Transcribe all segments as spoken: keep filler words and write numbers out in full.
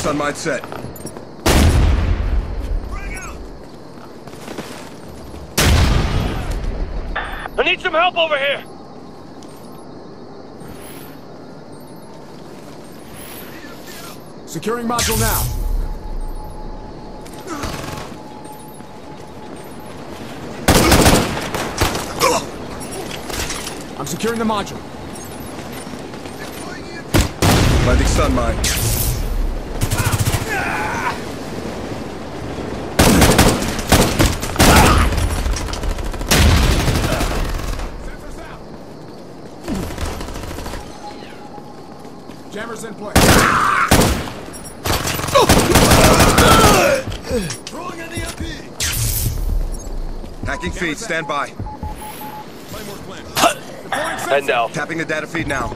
Stun mine set. I need some help over here! Securing module now. I'm securing the module. Planting stun mine. Jammers in place. Throwing an E M P! Hacking feed, stand by. Head down. Tapping the data feed now.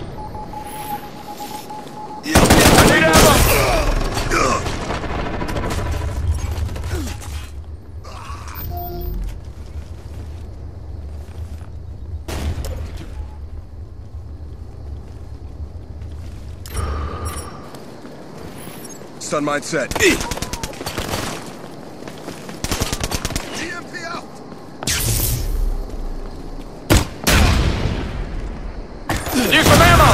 I need ammo! Stun mine set. E M P out! Use some ammo!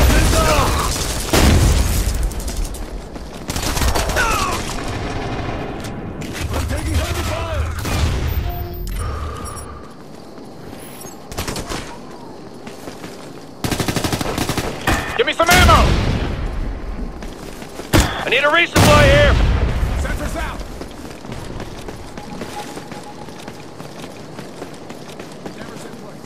I'm taking heavy fire! Give me some ammo! I need a resupply here! Sensors out. Jammers in place.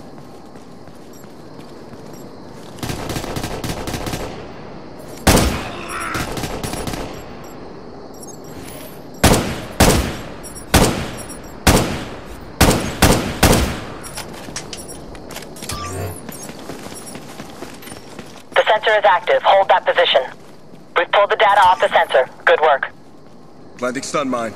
The sensor is active. Hold that position. We've pulled the data off the sensor. Good work. Planting stun mine.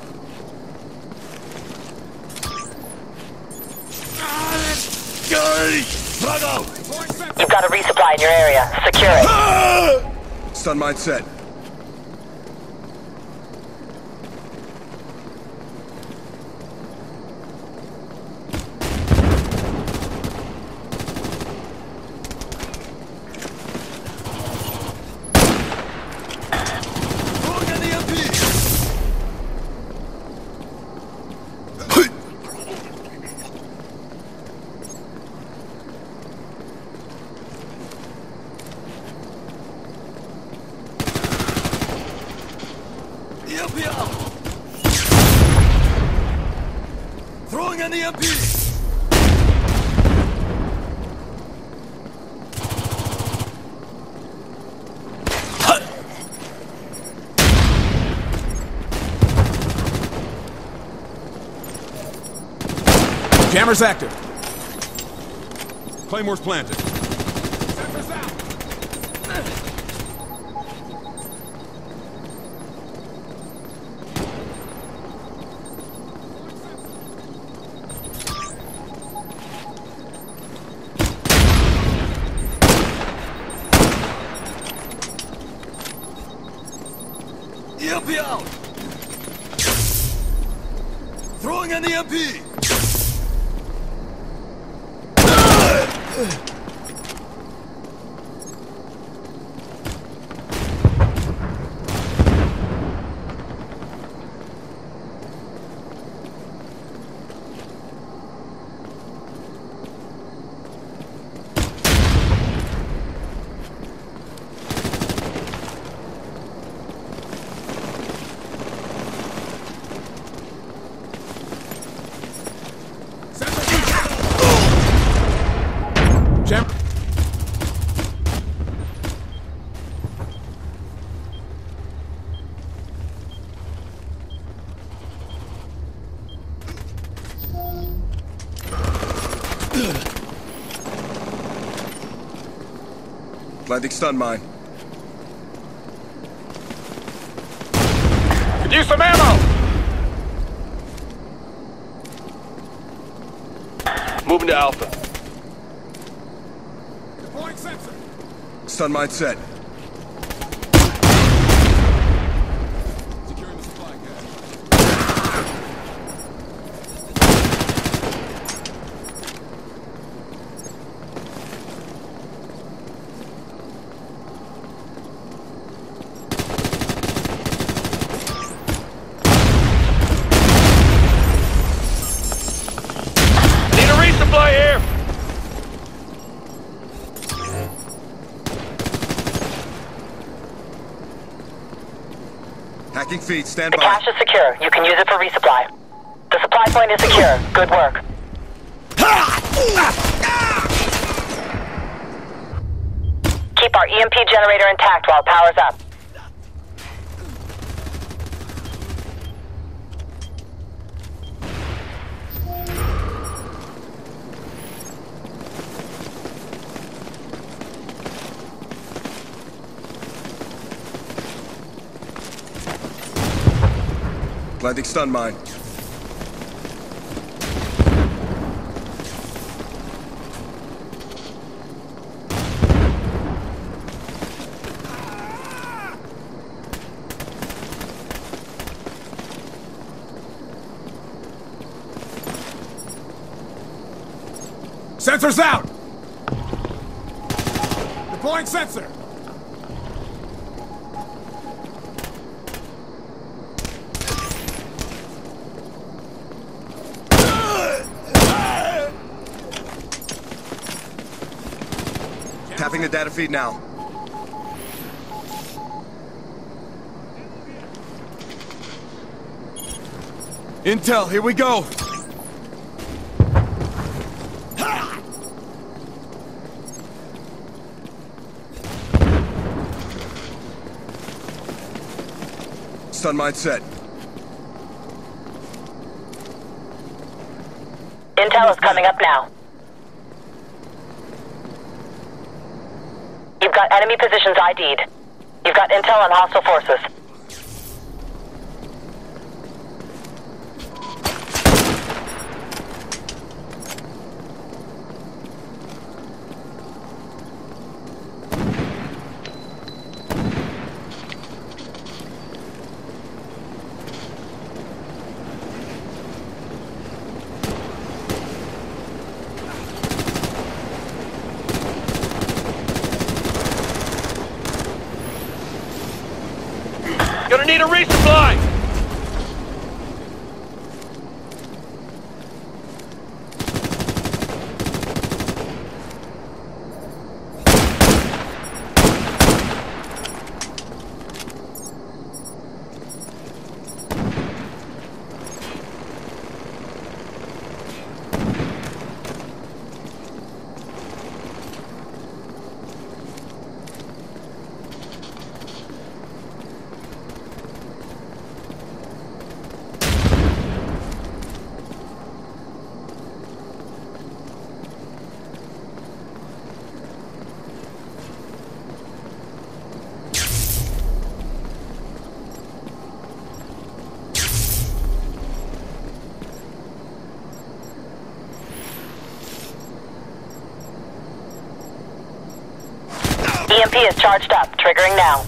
You've got a resupply in your area. Secure it. Stun mine set. Throwing an E M P! E M P out! Throwing an E M P! Jammers active. Claymore's planted. Sensors out. E M P out! Throwing an E M P! Jam. Planting stun mine. Could use some ammo! Moving to Alpha. Deploying sensor. Stun mine set. Hacking feed, stand The by. cache is secure. You can use it for resupply. The supply point is secure. Good work. Keep our E M P generator intact while it powers up. Planting stun mine. Sensors out! Deploying sensor! Tapping the data feed now. Intel, here we go! Stun mine set. Intel is coming up now. You've got enemy positions I D'd. You've got intel on hostile forces. Gonna need a resupply! E M P is charged up, triggering now.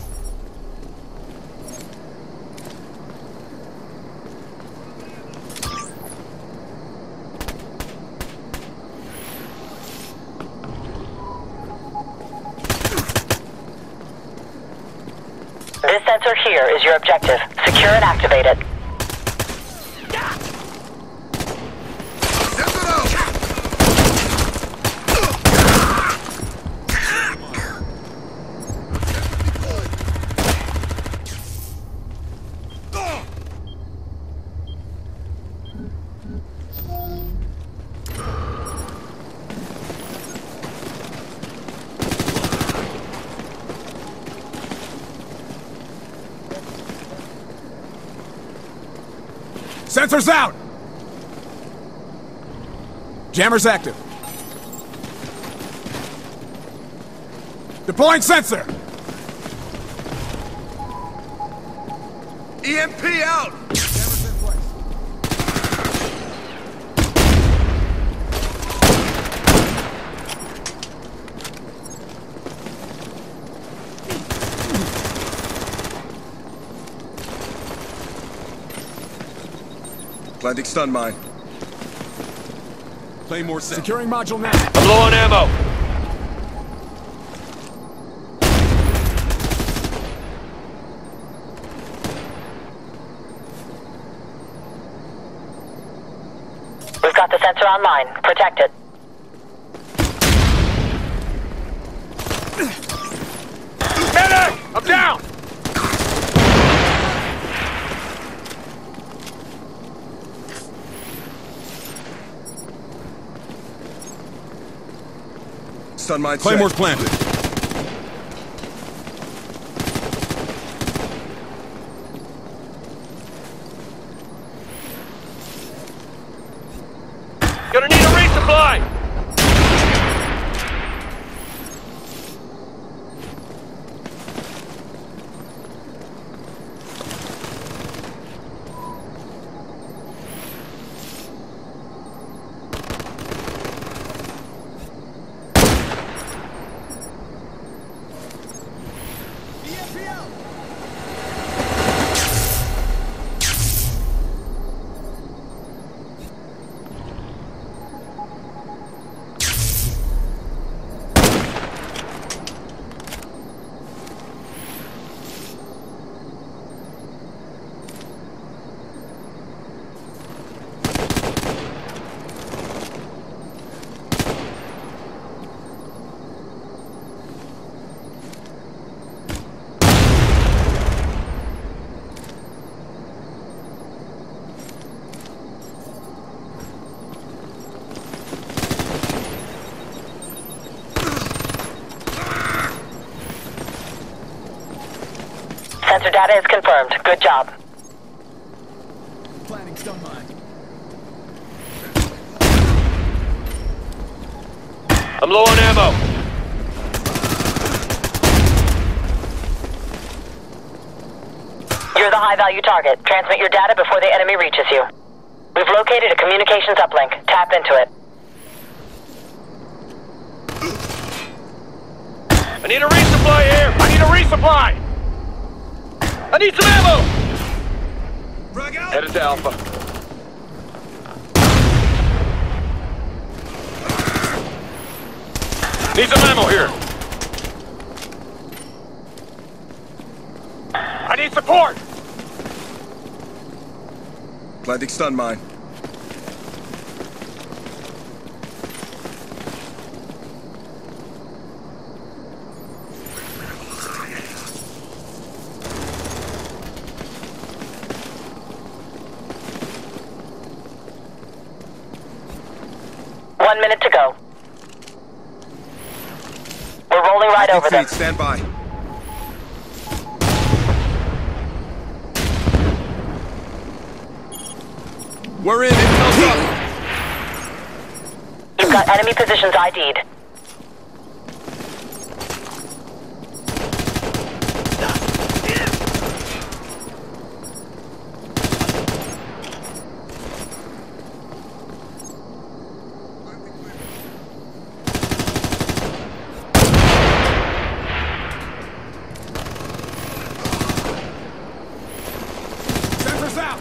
This sensor here is your objective. Secure and activate it. Sensors out! Jammer's active. Deploying sensor! E M P out! Jammer's in place. Planting stun mine. Claymore set. Securing module now. I'm low on ammo. We've got the sensor online. Protect it. Medic! I'm down! Stun mine set. Claymore's planted. Gonna need a resupply! Sensor data is confirmed. Good job. Planting stun mine. I'm low on ammo. You're the high-value target. Transmit your data before the enemy reaches you. We've located a communications uplink. Tap into it. I need a resupply here! I need a resupply! I need some ammo! Frag out! Headed to Alpha. Need some ammo here. I need support! Planting stun mine. One minute to go. We're rolling right over them. Stand by. We're in. Intel's up. You've got enemy positions I D'd. Sensors out!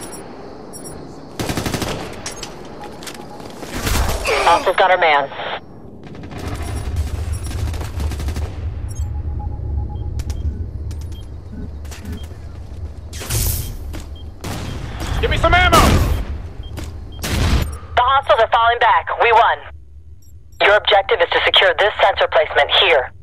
Alpha's got our man. Give me some ammo! The hostiles are falling back. We won. Your objective is to secure this sensor placement here.